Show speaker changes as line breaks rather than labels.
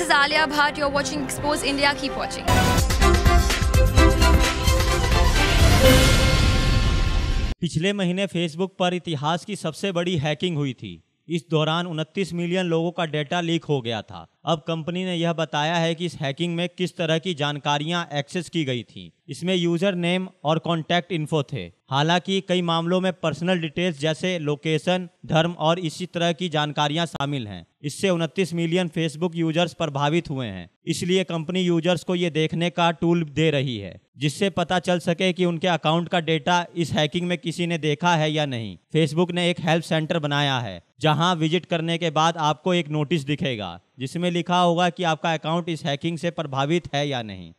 is Alia Bhatt. You're watching Expose India. Keep watching.
पिछले महीने Facebook पर इतिहास की सबसे बड़ी हैकिंग हुई थी। इस दौरान 29 मिलियन लोगों का डेटा लीक हो गया था। अब कंपनी ने यह बताया है कि इस हैकिंग में किस तरह की जानकारियां एक्सेस की गई थी। इसमें यूजर नेम और कॉन्टैक्ट इन्फो थे। हालांकि कई मामलों में पर्सनल डिटेल्स जैसे लोकेशन, धर्म और इसी तरह की जानकारियां शामिल हैं। इससे 29 मिलियन फेसबुक यूजर्स प्रभावित हुए हैं। इसलिए कंपनी यूजर्स को ये देखने का टूल दे रही है जिससे पता चल सके कि उनके अकाउंट का डेटा इस हैकिंग में किसी ने देखा है या नहीं। फेसबुक ने एक हेल्प सेंटर बनाया है जहां विजिट करने के बाद आपको एक नोटिस दिखेगा जिसमें लिखा होगा कि आपका अकाउंट इस हैकिंग से प्रभावित है या नहीं।